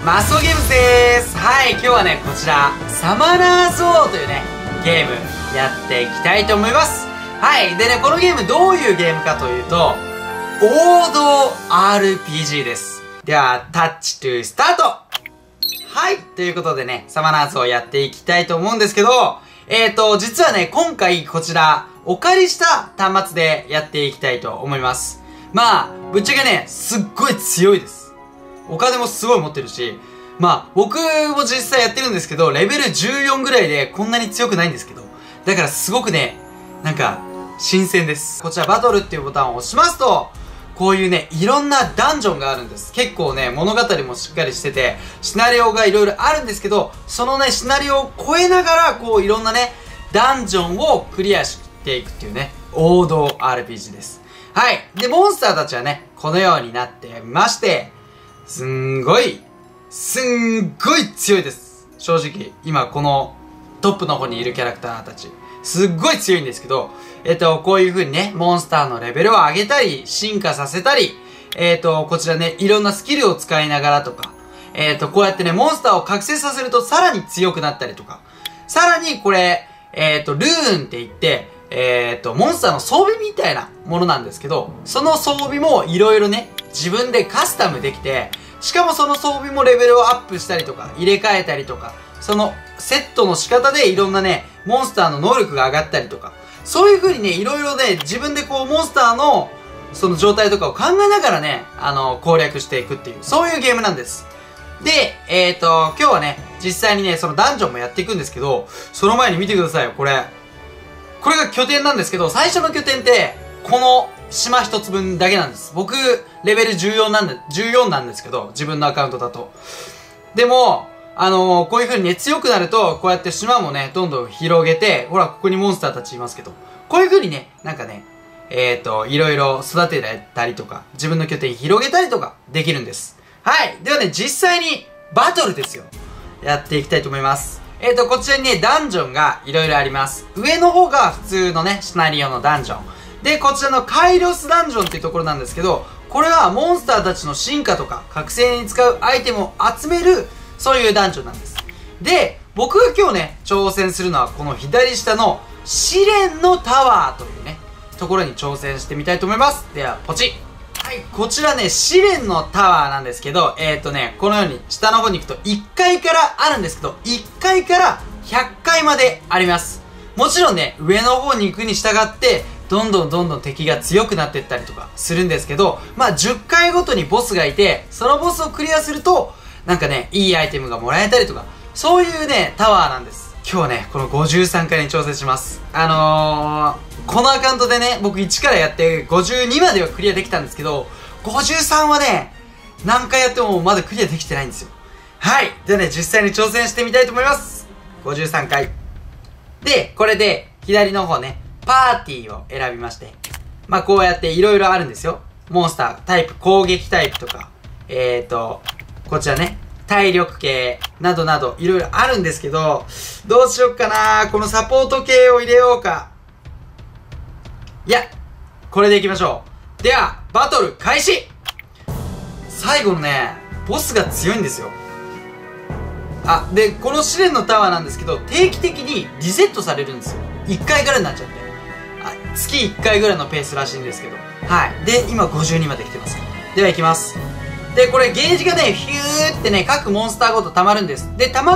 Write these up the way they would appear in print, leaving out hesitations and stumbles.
マスオゲームズでーす。はい、今日はね、こちら、サマナーズ王というね、ゲーム、やっていきたいと思います。はい、でね、このゲームどういうゲームかというと、王道 RPG です。では、タッチトゥースタート。はい、ということでね、サマナーズをやっていきたいと思うんですけど、実はね、今回こちら、お借りした端末でやっていきたいと思います。まあ、ぶっちゃけね、すっごい強いです。お金もすごい持ってるし、まあ、僕も実際やってるんですけど、レベル14ぐらいでこんなに強くないんですけど、だからすごくね、なんか、新鮮です。こちらバトルっていうボタンを押しますと、こういうね、いろんなダンジョンがあるんです。結構ね、物語もしっかりしてて、シナリオがいろいろあるんですけど、そのね、シナリオを超えながら、こういろんなね、ダンジョンをクリアしていくっていうね、王道 RPG です。はい。で、モンスターたちはね、このようになってまして、すんごい強いです。正直、今このトップの方にいるキャラクターたち、すっごい強いんですけど、こういう風にね、モンスターのレベルを上げたり、進化させたり、こちらね、いろんなスキルを使いながらとか、こうやってね、モンスターを覚醒させるとさらに強くなったりとか、さらにこれ、ルーンって言って、モンスターの装備みたいなものなんですけど、その装備もいろいろね、自分でカスタムできて、しかもその装備もレベルをアップしたりとか、入れ替えたりとか、そのセットの仕方でいろんなね、モンスターの能力が上がったりとか、そういう風にね、いろいろね、自分でこう、モンスターの、その状態とかを考えながらね、攻略していくっていう、そういうゲームなんです。で、今日はね、実際にね、そのダンジョンもやっていくんですけど、その前に見てくださいよ、これ。これが拠点なんですけど、最初の拠点って、この島一つ分だけなんです。僕、レベル14なんですけど、自分のアカウントだと。でも、こういう風にね、強くなると、こうやって島もね、どんどん広げて、ほら、ここにモンスターたちいますけど、こういう風にね、なんかね、いろいろ育てたりとか、自分の拠点広げたりとか、できるんです。はい。ではね、実際に、バトルですよ。やっていきたいと思います。こちらにね、ダンジョンがいろいろあります。上の方が普通のね、シナリオのダンジョン。で、こちらのカイロスダンジョンっていうところなんですけど、これはモンスターたちの進化とか、覚醒に使うアイテムを集める、そういうダンジョンなんです。で、僕が今日ね、挑戦するのはこの左下の試練のタワーというね、ところに挑戦してみたいと思います。では、ポチッ。はい、こちらね、試練のタワーなんですけど、このように下の方に行くと1階からあるんですけど、1階から100階まであります。もちろんね、上の方に行くに従って、どんどん敵が強くなっていったりとかするんですけど、まあ10回ごとにボスがいて、そのボスをクリアすると、なんかね、いいアイテムがもらえたりとか、そういうね、タワーなんです。今日はね、この53回に挑戦します。このアカウントでね、僕1からやって52まではクリアできたんですけど、53はね、何回やってもまだクリアできてないんですよ。はい。ではね、実際に挑戦してみたいと思います。53回。で、これで、左の方ね、パーティーを選びまして、まあこうやっていろいろあるんですよ。モンスター、タイプ、攻撃タイプとか、こちらね、体力系、などなど、いろいろあるんですけど、どうしよっかな、このサポート系を入れようか。いや、これでいきましょう。では、バトル開始。最後のね、ボスが強いんですよ。あ、で、この試練のタワーなんですけど、定期的にリセットされるんですよ。1回からになっちゃって。月1回ぐらいのペースらしいんですけど。はい。で、今52まで来てます。では行きます。で、これゲージがね、ヒューってね、各モンスターごと溜まるんです。で、溜まった、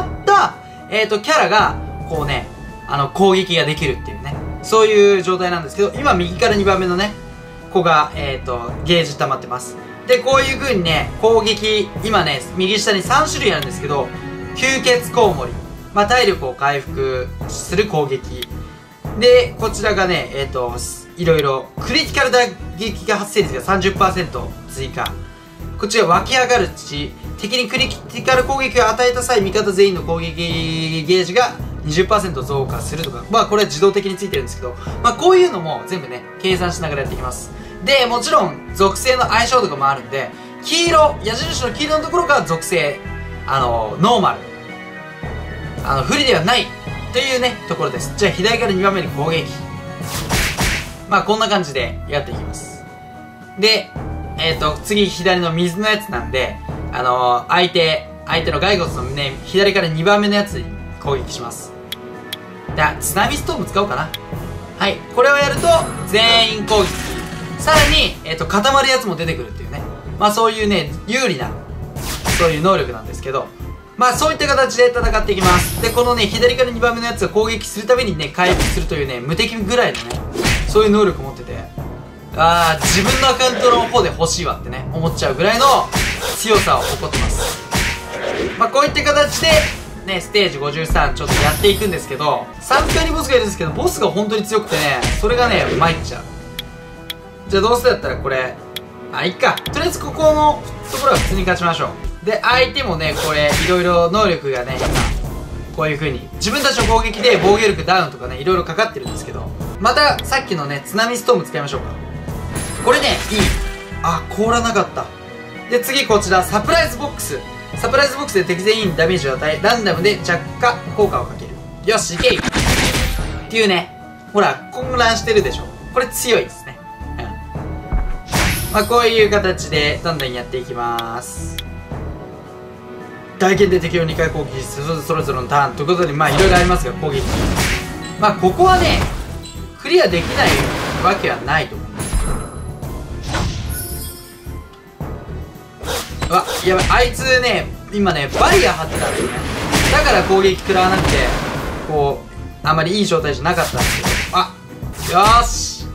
キャラが、こうね、攻撃ができるっていうね。そういう状態なんですけど、今右から2番目のね、子が、ゲージ溜まってます。で、こういう風にね、攻撃、今ね、右下に3種類あるんですけど、吸血コウモリ。まあ、体力を回復する攻撃。で、こちらがね、いろいろ、クリティカル打撃が発生率が 30% 追加。こちら湧き上がる土。敵にクリティカル攻撃を与えた際、味方全員の攻撃ゲージが 20% 増加するとか。まあこれは自動的についてるんですけど、まあこういうのも全部ね、計算しながらやっていきます。で、もちろん、属性の相性とかもあるんで、黄色、矢印の黄色のところが属性、ノーマル。不利ではないというね、ところです。じゃあ左から2番目に攻撃。まあこんな感じでやっていきます。で、次左の水のやつなんで、相手相手の骸骨の胸、左から2番目のやつに攻撃します。では、津波ストーム使おうかな。はい。これをやると、全員攻撃。さらに、固まるやつも出てくるっていうね。まあそういうね、有利な、そういう能力なんですけど、まあそういった形で戦っていきます。で、このね、左から2番目のやつが攻撃するたびにね、回復するというね、無敵ぐらいのね、そういう能力を持ってて、自分のアカウントの方で欲しいわってね、思っちゃうぐらいの強さを誇ってます。まあこういった形で、ね、ステージ53ちょっとやっていくんですけど、3階にボスがいるんですけど、ボスが本当に強くてね、それがね、参っちゃう。じゃあどうせだったらこれ、いっか。とりあえずここのところは普通に勝ちましょう。で、相手もね、これ、いろいろ能力がね、今、こういう風に、自分たちの攻撃で防御力ダウンとかね、いろいろかかってるんですけど、また、さっきのね、津波ストーム使いましょうか。これね、いい。凍らなかった。で、次こちら、サプライズボックス。サプライズボックスで敵全員にダメージを与え、ランダムで着火効果をかける。よし、いけいっていうね、ほら、混乱してるでしょ。これ強いですね。まあ、こういう形で、どんどんやっていきます。大剣で敵を2回攻撃し、それぞれのターンということで、まあ、いろいろありますが、攻撃。まあ、ここはね、クリアできないわけはないと思うんです。やばい、あいつね、今ね、バリア張ってたんですよね。だから攻撃食らわなくて、こう、あまりいい状態じゃなかったんですけど、よーし、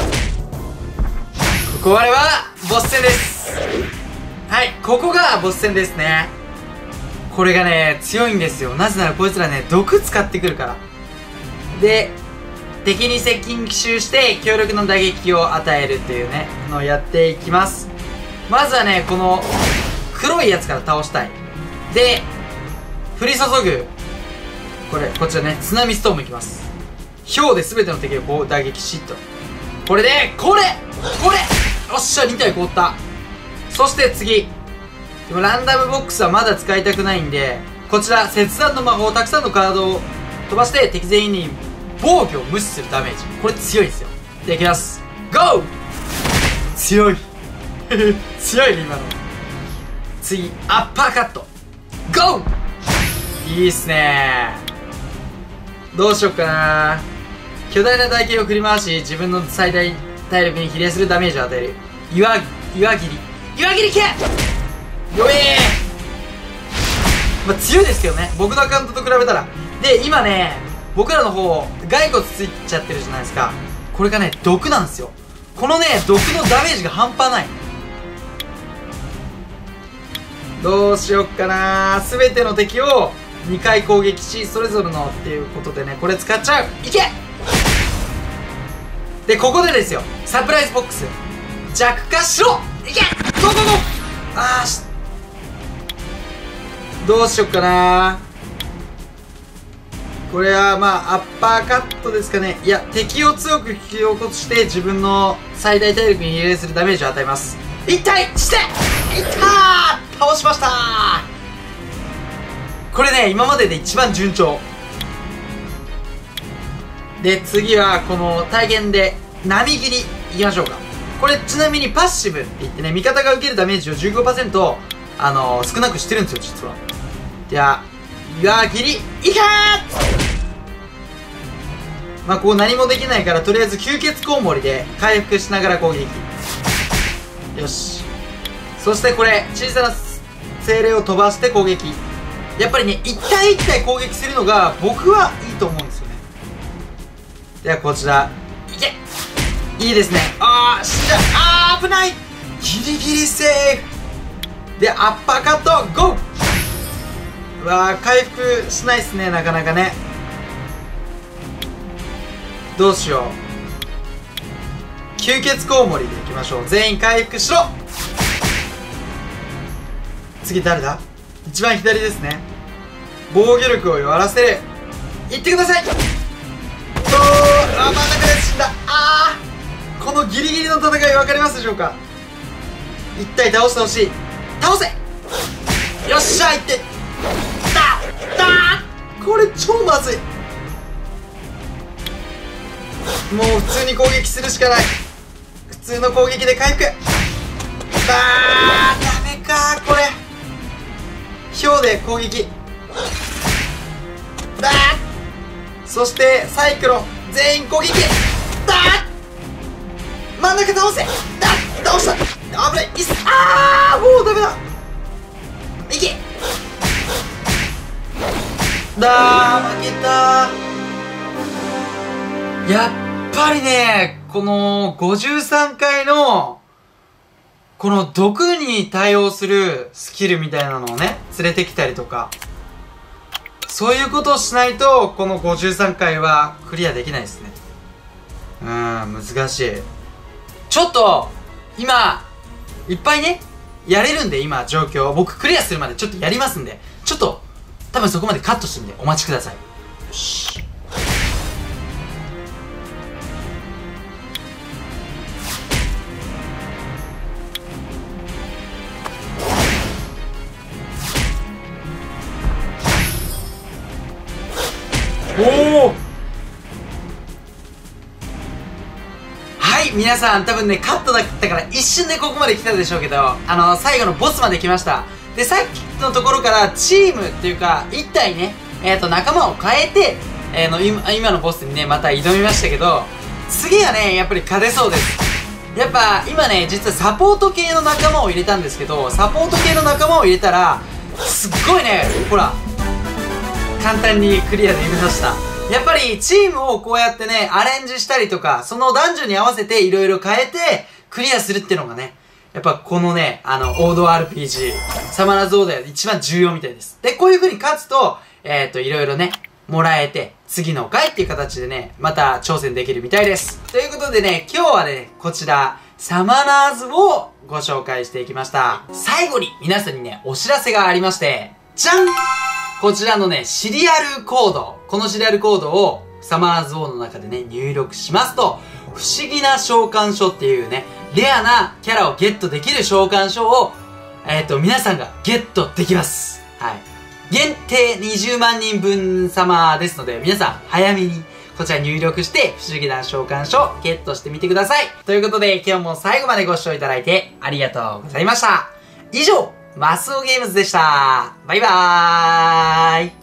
ここまでは、ボス戦です。はい、ここがボス戦ですね。これがね、強いんですよ。なぜならこいつらね、毒使ってくるから。で、敵に接近奇襲して強力な打撃を与えるっていうね、のをやっていきます。まずはね、この、黒いやつから倒したい。で、降り注ぐ、こちらね、津波ストームいきます。氷で全ての敵をこう打撃しと。これで、これよっしゃ、2体凍った。そして次。でもランダムボックスはまだ使いたくないんで、こちら、切断の魔法、たくさんのカードを飛ばして敵全員に防御を無視するダメージ。これ強いですよ。で、いきます。ゴー強い。強いね、今の。次、アッパーカット。ゴーいいっすねー。どうしよっかなー。巨大な台形を振り回し、自分の最大体力に比例するダメージを与える。岩切り系よまあ、強いですけどね。僕のアカウントと比べたら。で、今ね、僕らの方、骸骨ついちゃってるじゃないですか。これがね、毒なんですよ。このね、毒のダメージが半端ない。どうしよっかな。すべての敵を2回攻撃し、それぞれのっていうことでね、これ使っちゃう。いけで、ここでですよ、サプライズボックス。弱化しろいけゴーゴーゴーどうしよっかな。これはまあ、アッパーカットですかね。いや、敵を強く引き起こして自分の最大体力に比例するダメージを与えます。一体していったー倒しましたー。これね、今までで一番順調。で、次はこの体験で波切りいきましょうか。これちなみにパッシブって言ってね、味方が受けるダメージを 15% 少なくしてるんですよ、実は。では、岩切りいけー。まあこう何もできないから、とりあえず吸血コウモリで回復しながら攻撃。よし。そしてこれ、小さな精霊を飛ばして攻撃。やっぱりね、一体一体攻撃するのが僕はいいと思うんですよね。ではこちら、いけいいですね。危ないギリギリセーフで、アッパーカットゴー。うわー、回復しないっすね、なかなかね。どうしよう。吸血コウモリでいきましょう。全員回復しろ。次誰だ。一番左ですね。防御力を弱らせる。いってください。真ん中で死んだ。このギリギリの戦い分かりますでしょうか。一体倒してほしい。倒せ。よっしゃ、いって。これ超まずい。もう普通に攻撃するしかない。普通の攻撃で回復。ダメかこれ。氷ろで攻撃だー。そしてサイクロン全員攻撃だー。真ん中倒せだー。倒した。危ない。あー、もうダメだ。いけだー。負けたー。やっぱりね、この53階のこの毒に対応するスキルみたいなのをね、連れてきたりとか、そういうことをしないと、この53回はクリアできないですね。難しい。ちょっと、今、いっぱいね、やれるんで、今、状況。僕、クリアするまでちょっとやりますんで、ちょっと、多分そこまでカットしてるんで、お待ちください。よし。おお、はい、皆さん多分ね、カットだったから一瞬でここまで来たでしょうけど、最後のボスまで来ました。で、さっきのところからチームっていうか、1体ね、仲間を変えて、今のボスにね、また挑みましたけど、次はね、やっぱり勝てそうです。やっぱ、今ね、実はサポート系の仲間を入れたんですけど、サポート系の仲間を入れたら、すっごいね、ほら、簡単にクリアできました。やっぱりチームをこうやってね、アレンジしたりとか、その男女に合わせて色々変えて、クリアするっていうのがね、やっぱこのね、王道 RPG、サマラズオーダー一番重要みたいです。で、こういう風に勝つと、色々ね、もらえて、次の回っていう形でね、また挑戦できるみたいです。ということでね、今日はね、こちら、サマナーズをご紹介していきました。最後に皆さんにね、お知らせがありまして、じゃん！こちらのね、シリアルコード。このシリアルコードをサマーズ王の中でね、入力しますと、不思議な召喚書っていうね、レアなキャラをゲットできる召喚書を、皆さんがゲットできます。はい。限定20万人分様ですので、皆さん早めにこちら入力して不思議な召喚書をゲットしてみてください。ということで、今日も最後までご視聴いただいてありがとうございました。以上、マスオゲームズでした。バイバーイ。